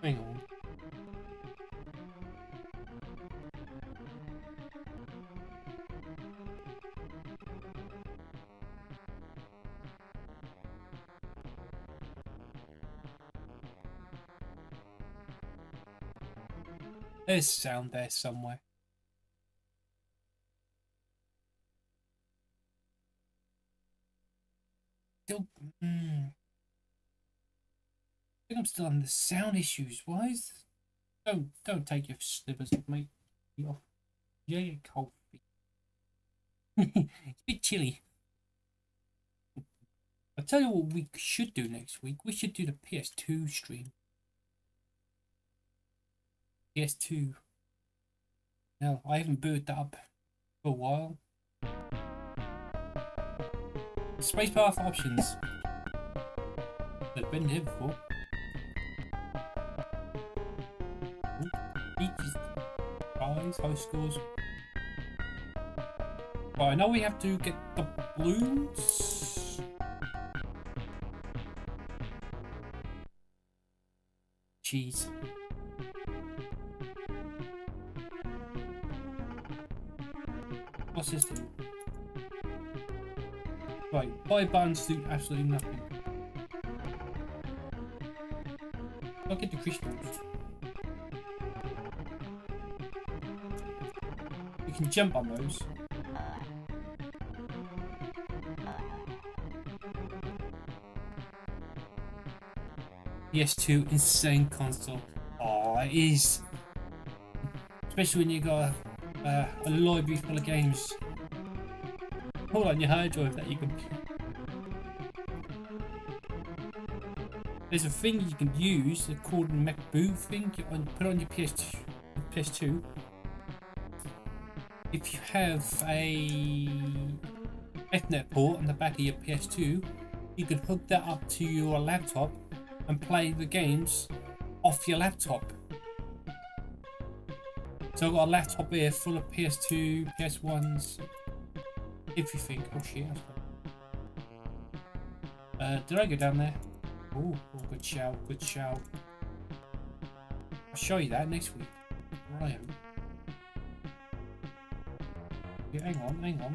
Hang on. There's sound there somewhere. Still, I think I'm still on the sound issues. Why is? Don't take your slippers off, mate. Be off. Yeah, you're cold feet. It's a bit chilly. I'll tell you what we should do next week. We should do the PS2 stream. PS2. Now, I haven't booted that up for a while. Spacebar for options. They've been here before. Beaches, prize, high scores. Right, I know we have to get the balloons. Cheese. What's this do? Right, buy buttons do absolutely nothing. I'll get the crystals. You can jump on those. PS2 insane console. Oh, it is. Especially when you got a library full of games all on your hard drive that you can. There's a thing you can use called a MacBoot thing. You put on your PS2. If you have a Ethernet port on the back of your PS2, you can hook that up to your laptop and play the games off your laptop. So I've got a laptop here full of PS2, PS1s, everything. Oh shit. Did I go down there? Oh, good shout, good shout. I'll show you that next week. Right. Yeah, hang on.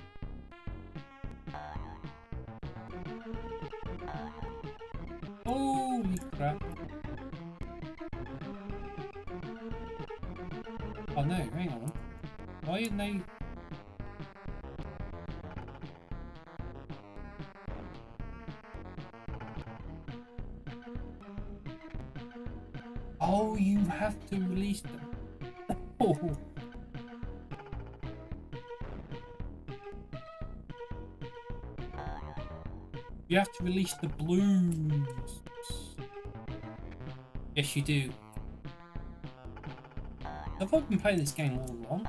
Holy crap. Oh no, hang on. Why didn't they... Oh, you have to release them. Oh. You have to release the balloons. Yes, you do. Have I been playing this game all along?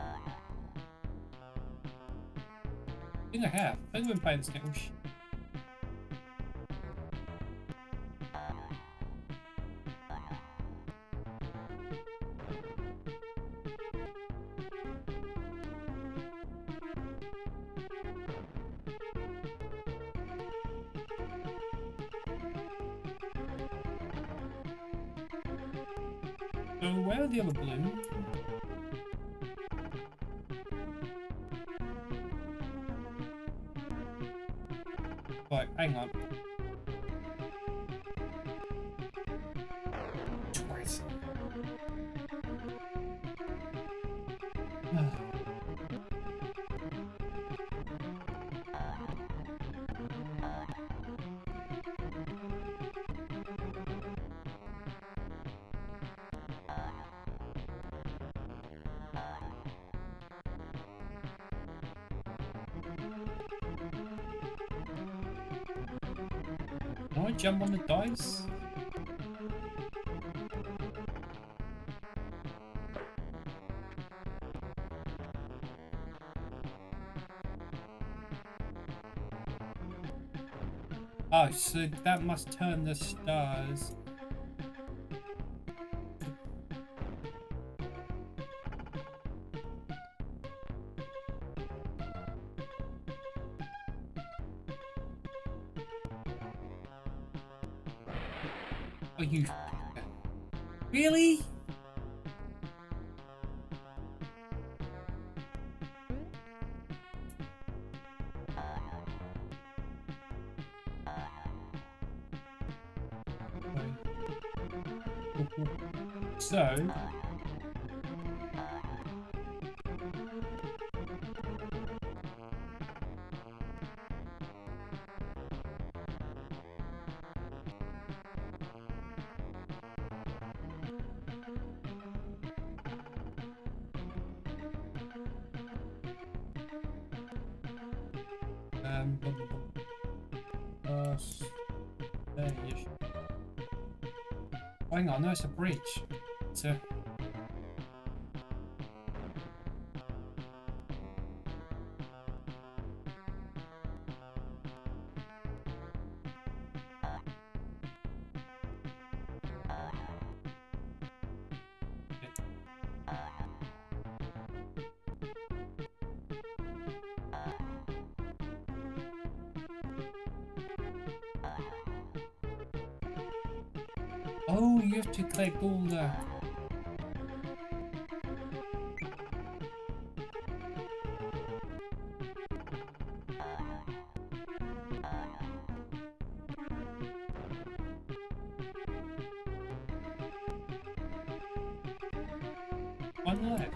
I think I have. I think I've been playing this game. Oh, shit. So where are the other balloons? Right, hang on. Twice. Can I jump on the dice? Oh, so that must turn the stars. Oh, you... Really? So there-ish. Hang on, no, it's a bridge. It's a oh, you have to collect all the... One left.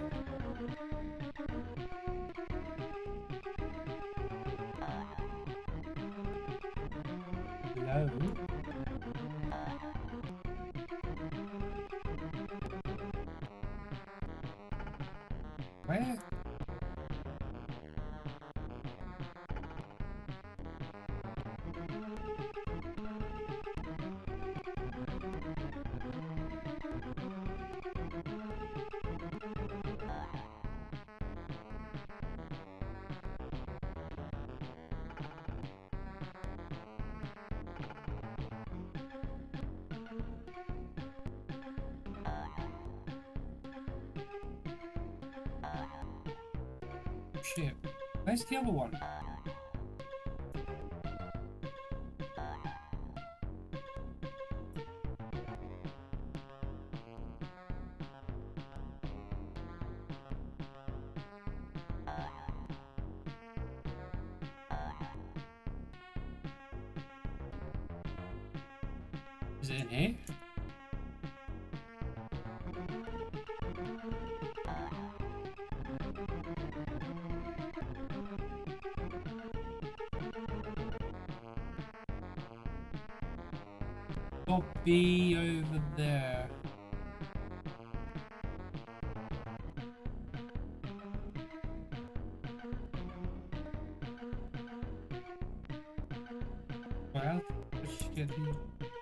No. Where? Shit. Where's the other one? Is it in here? Be over there. Well, let's get the...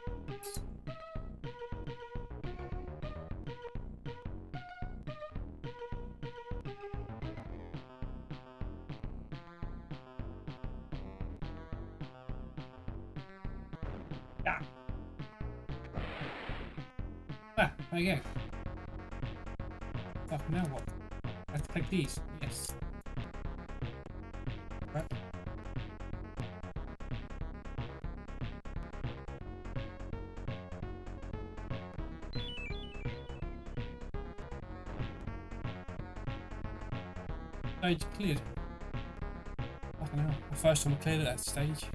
Yeah. Ah, there you go. Fuck, now what? I have to take these. Yes. Right. Stage cleared. Fucking hell. The first time I cleared at that stage.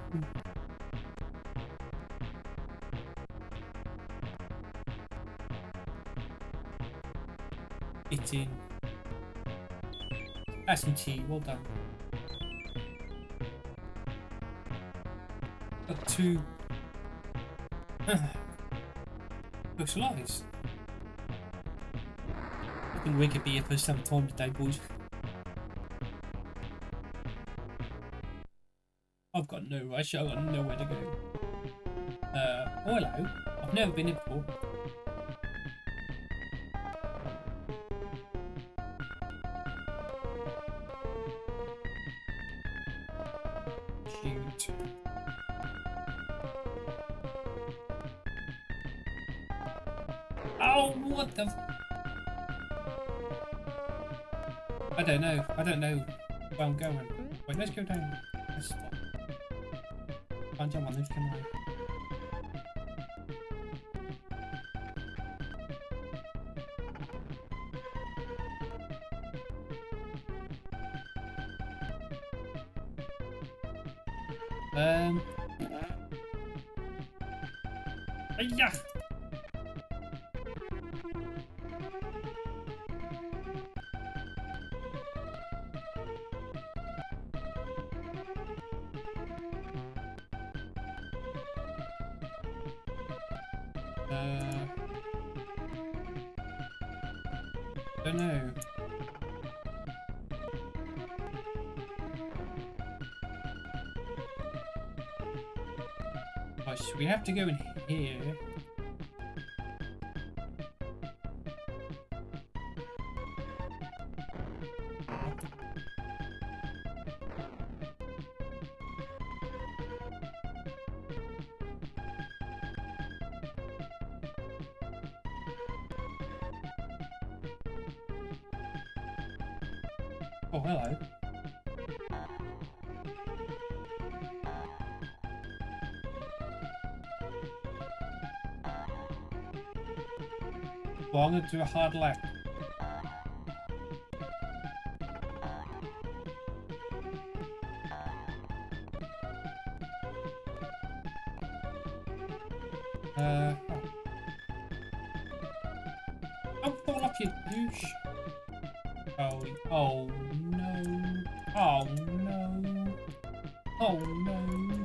It's in. That's some tea, well done. Got two socialise. I think we could be here for some time today, boys. I've got no rush, I've got nowhere to go. Oh hello. I've never been here before. Shoot. Oh, what the... I don't know where I'm going. Wait, let's go down. Let's stop. Can't jump on this, can I? Yeah. Don't know. Right, so we have to go in here. Oh, hello. Well, I'm going to do a hard left. Oh. Don't fall off, you douche. Oh, oh no. Oh no. Oh no.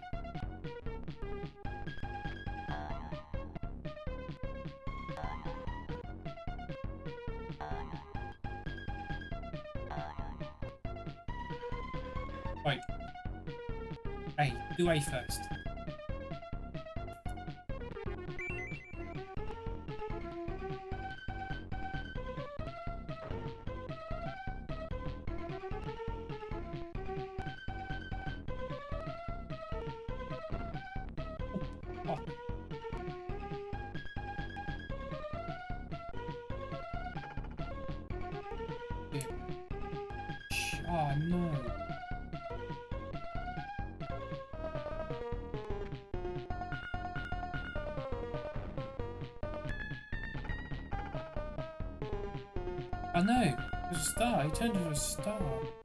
Right. Hey, do A first. Oh. Yeah. Oh no. I know. It was a star. He turned into a star.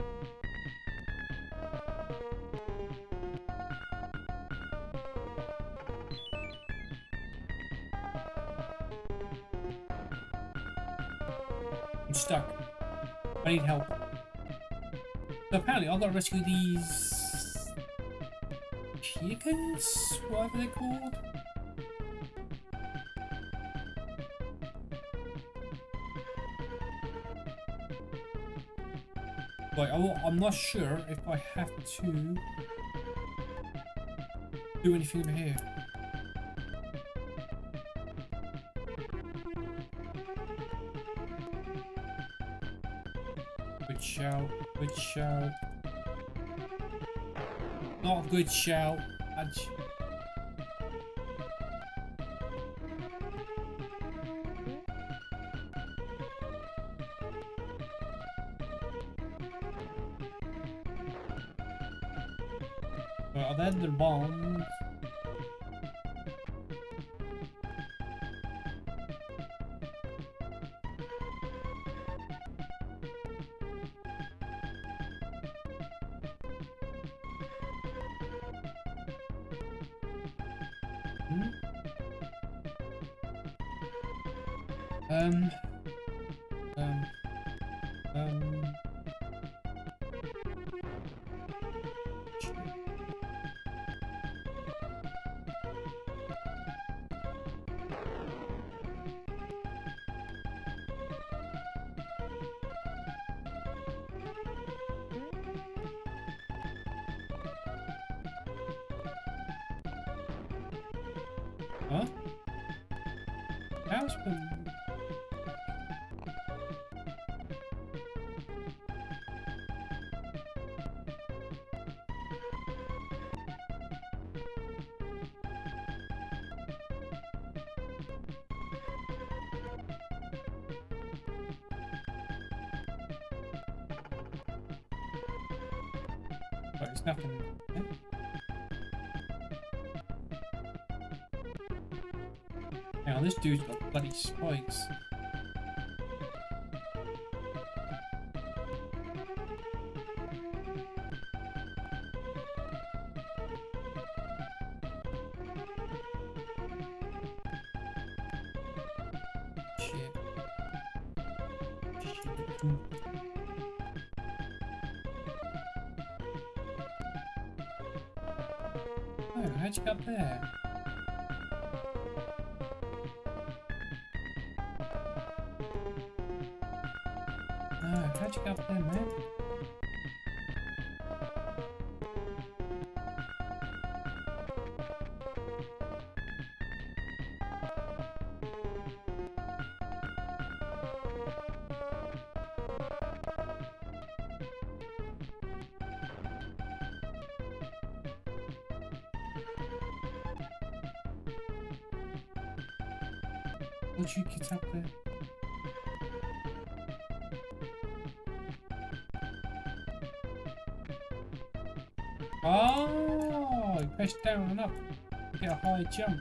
I'm stuck. I need help. So apparently I've got to rescue these chickens, whatever they're called. Right, I'm not sure if I have to do anything over here. Good shout, good shout. Not a good shout. Well, then the bombs. Huh? How's been... But it's nothing. Yeah? Now this dude's got bloody spikes. Oh, how'd you get up there? Oh, how'd you get up there, man? How'd you get up there? Oh, you press down and up to get a high jump.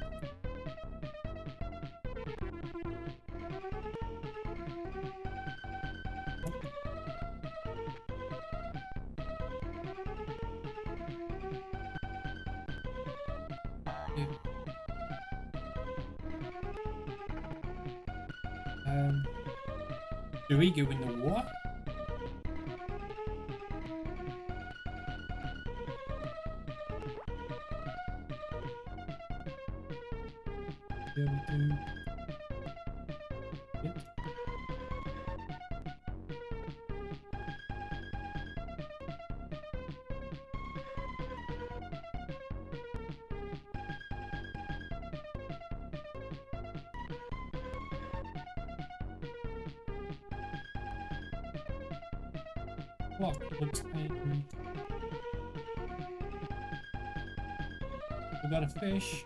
Do we go in the water? Yeah, we do. Yep. What looks like we got a fish.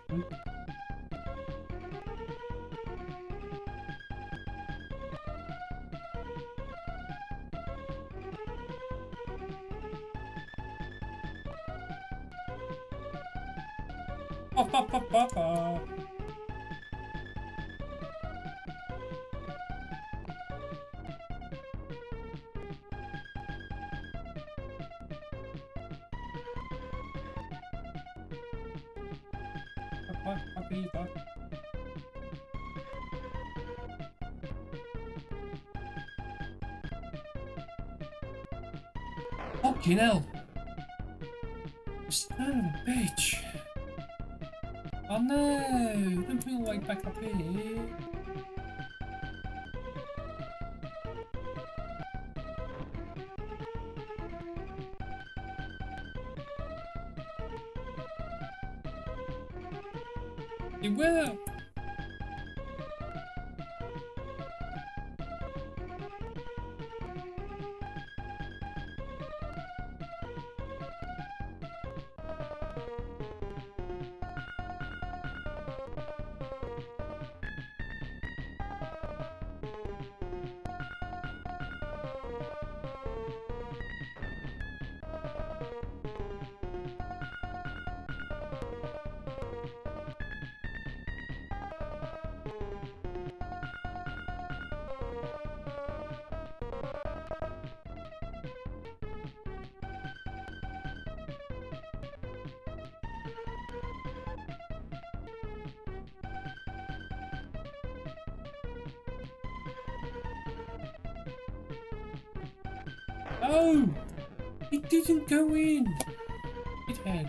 Fucking hell! Son of a bitch! Oh no! Don't put it like back up here. It will! Oh! It didn't go in! It had.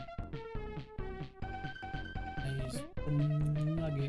There's a nugget.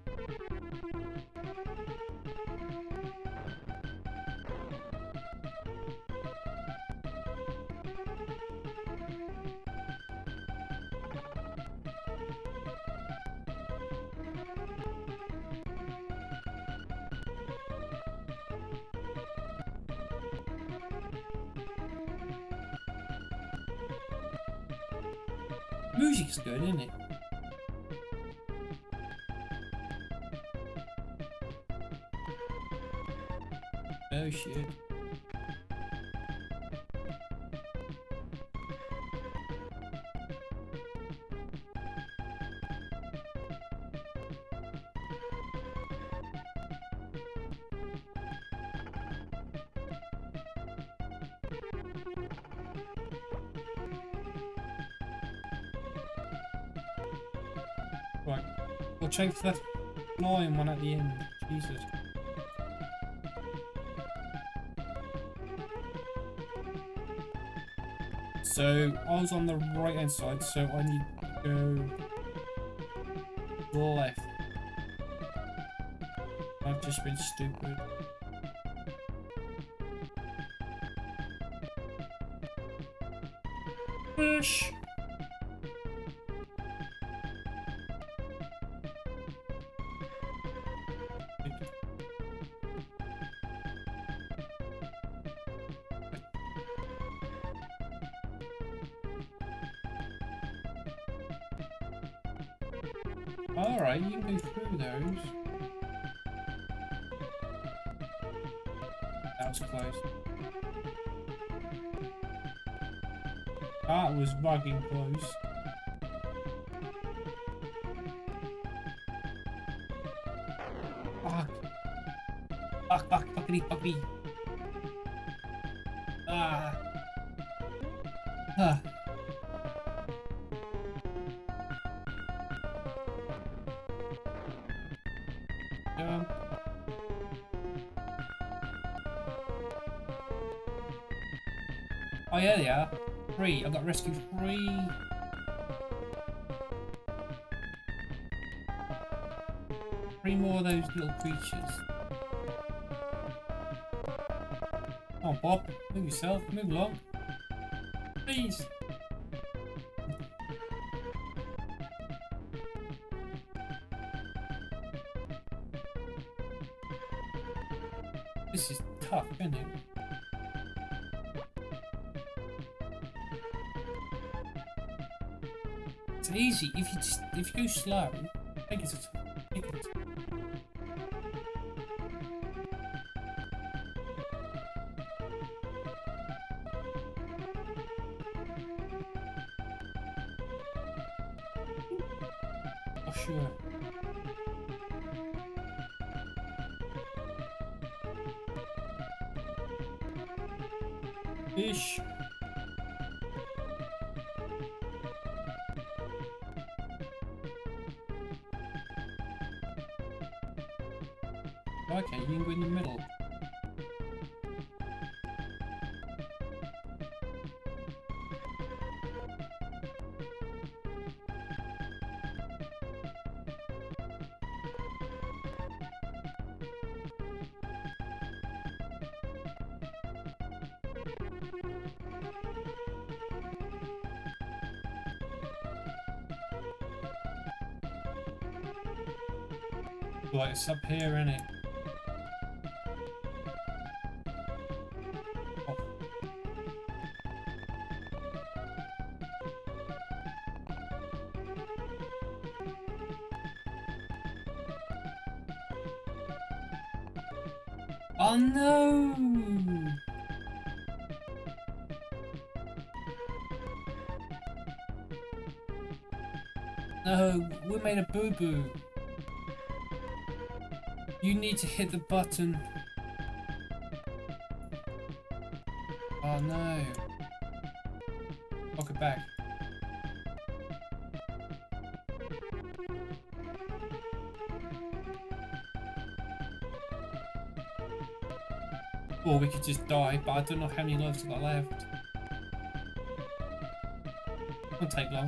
Music's good, isn't it? Oh shit. Right, we'll check for the flying one at the end. Jesus. So I was on the right hand side, so I need to go left. I've just been stupid. Push! Alright, you can go through those. That was close. That was bugging close. Fuck. Fuckity. Ah. Huh. Oh yeah, they are. 3. I got rescue 3. Three more of those little creatures. Come on, Bob. Move yourself. Move along. Please. This is tough, isn't it? It's easy if you go slow. Take it. Oh sure. Fish. Okay, you can go in the middle. Like it's up here, innit? Oh no! No, we made a boo-boo. You need to hit the button. Oh no. Knock it back. Or we could just die, but I don't know how many lives I've got left. Won't take long.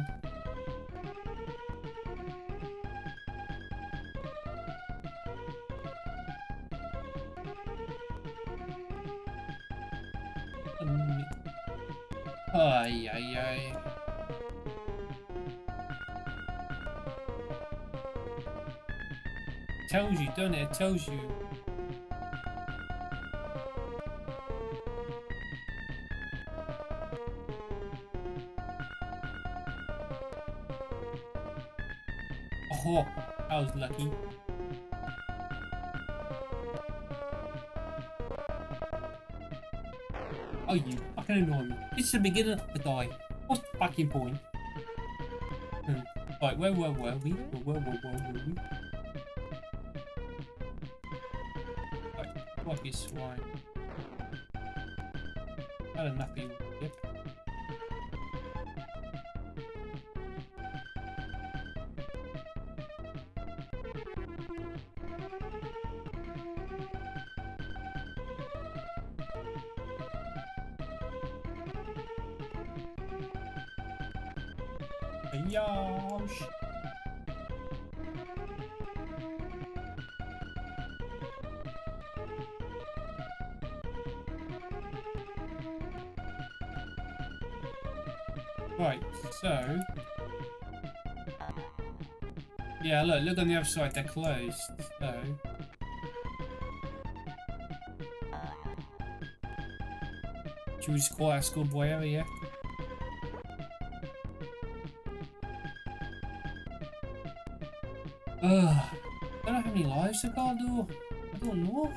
Ay, ay, ay. Tells you, doesn't it? It tells you. Oh, I was lucky. Oh, you fucking annoy me. It's the beginner to die. What's the fucking point? Right, where were we? Where were we? Right, what is swine? Had enough of you. Yep. Yosh. Right, so yeah, look on the other side, they're closed. So should we just call our schoolboy over, yeah? Ugh, I don't know how many lives I gotta do. I don't know.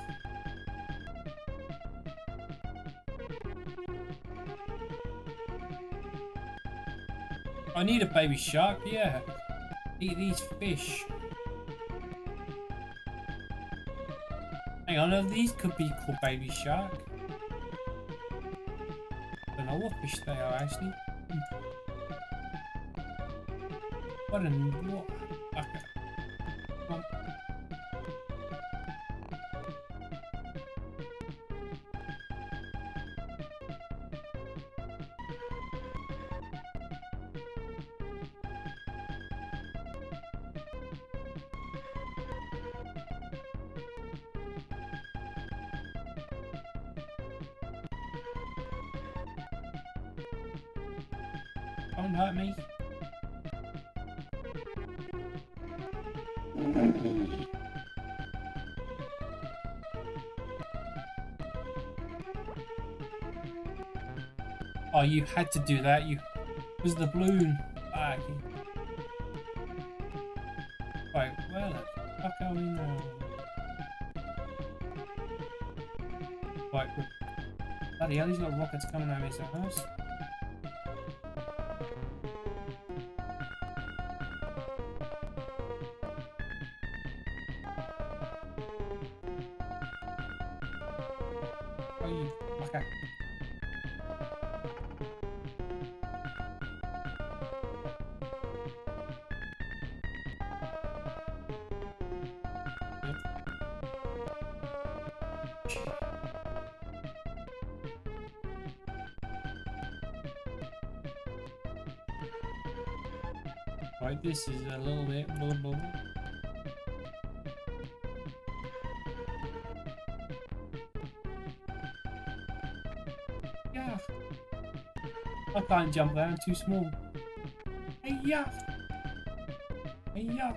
I need a baby shark, yeah. Eat these fish. Hang on, these could be called baby shark. I don't know what fish they are actually. What a what? Okay. Don't hurt me. Oh, you had to do that. You was the balloon. Ah, okay. Right, where the fuck are we now? Right, bloody hell, these little rockets coming at me, so house. Okay. Right, this is a little bit blah, blah, blah. Yeah. I can't jump there, I'm too small. Hey yeah. Hey yeah.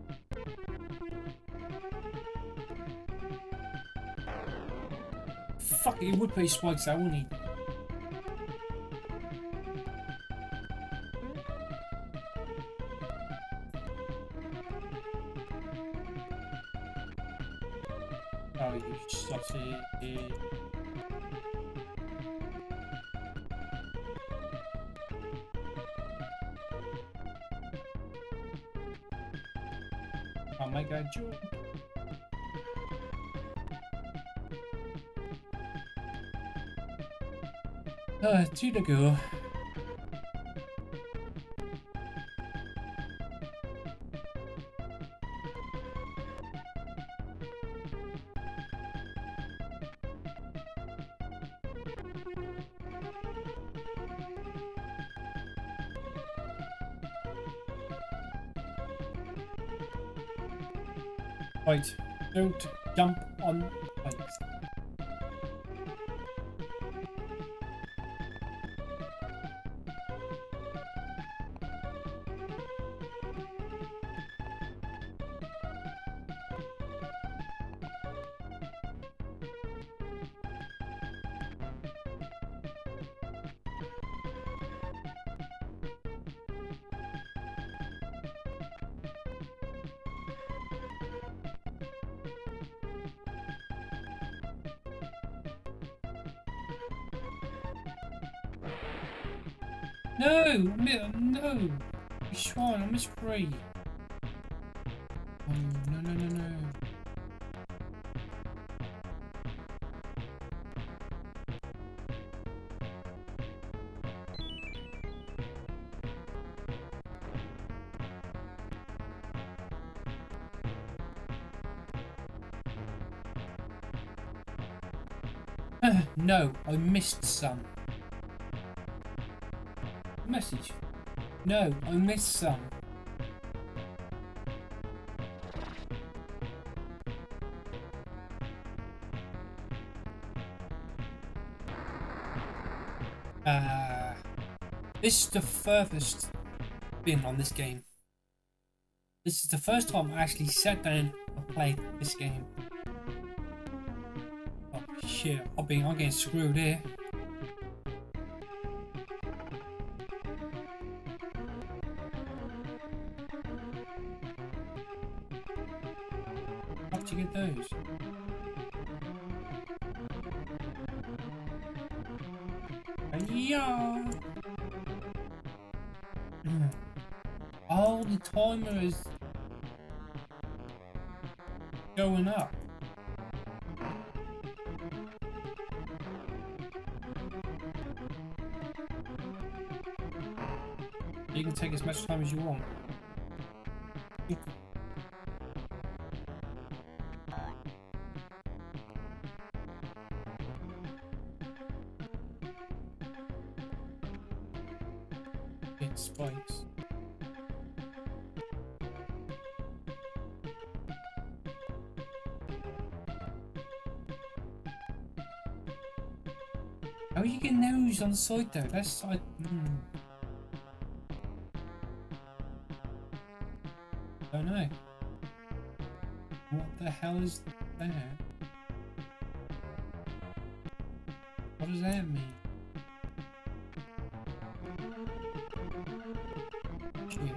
Fuck, he would put his spikes out, wouldn't he? Oh, you sausage. Oh my god, Joe. Two to go. Right, don't jump on lights. No! No! Sean, I missed free. Oh, no, no, no, no. No, I missed some. Message. No, I missed some. This is the furthest been on this game. This is the first time I actually sat down and played this game. Oh shit, I'm getting screwed here. How did you get those? Yeah. Oh, the timer is going up. You can take as much time as you want. It spikes. How are you getting those on the side though? That's like. Don't know. What the hell is that? What does that mean? Shit.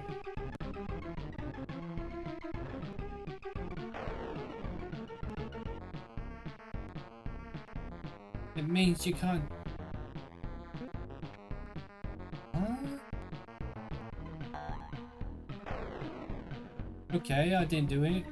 It means you can't. Okay, I didn't do it.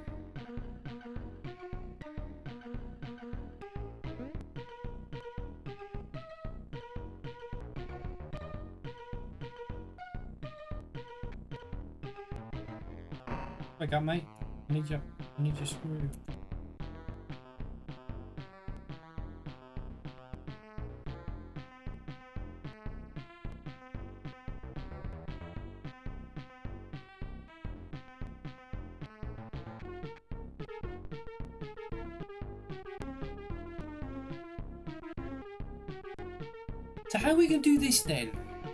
Wake up, mate. I need your screw. So how are we gonna do this then?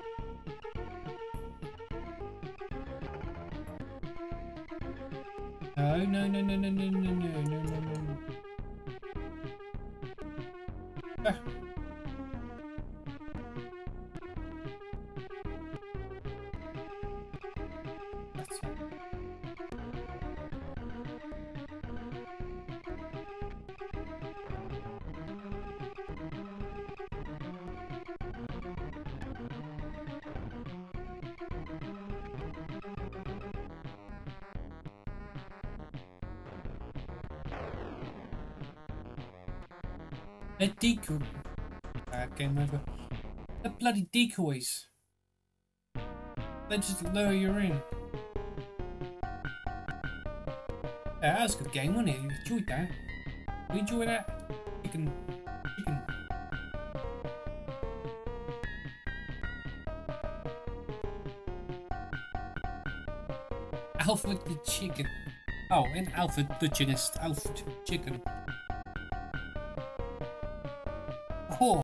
No. Ah. That's all. A decoy. Game over. The bloody decoys. They just lure you in. Yeah, that was a good game, wasn't it? You enjoyed that. You enjoyed that? Chicken. Alfred the chicken. Oh, and Alfred the chicken. Alfred chicken. Oh.